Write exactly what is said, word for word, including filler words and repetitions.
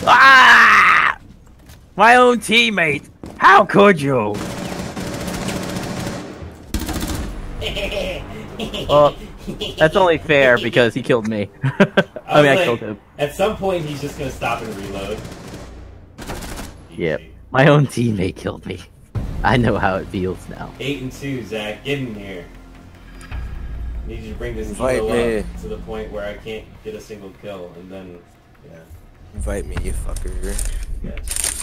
Ah! My own teammate! How could you? Well, that's only fair because he killed me. I, I mean, like, I killed him. At some point, he's just gonna stop and reload. Yep. My own teammate killed me. I know how it feels now. Eight and two, Zach. Get in here. I need you to bring this Invite elo me. up to the point where I can't get a single kill, and then, yeah. Invite me, you fucker. Yes.